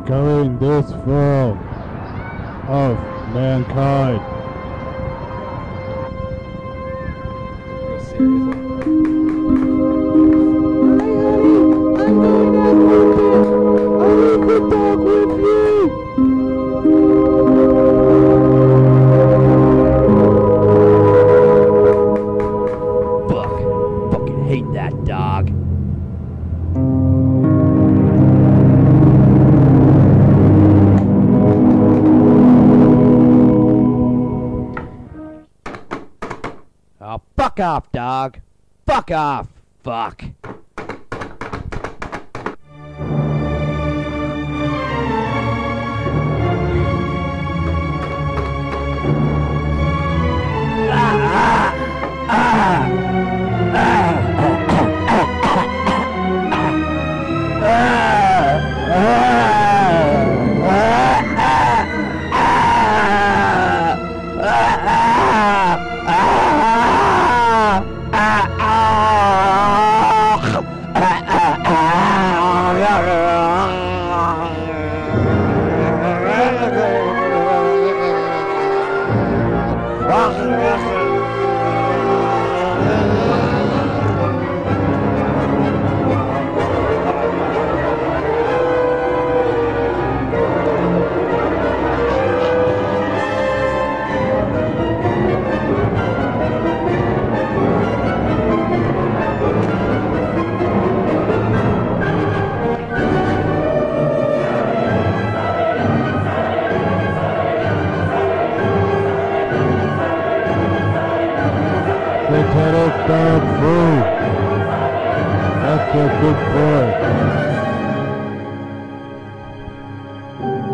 Going this full of mankind. Real serious. Hi, honey. I'm going out for a bit. I'll leave the dog with you. Fuck. Fucking hate that dog. Oh, fuck off, dog. Fuck off. Fuck. Lieutenant Dog Food. That's a good boy.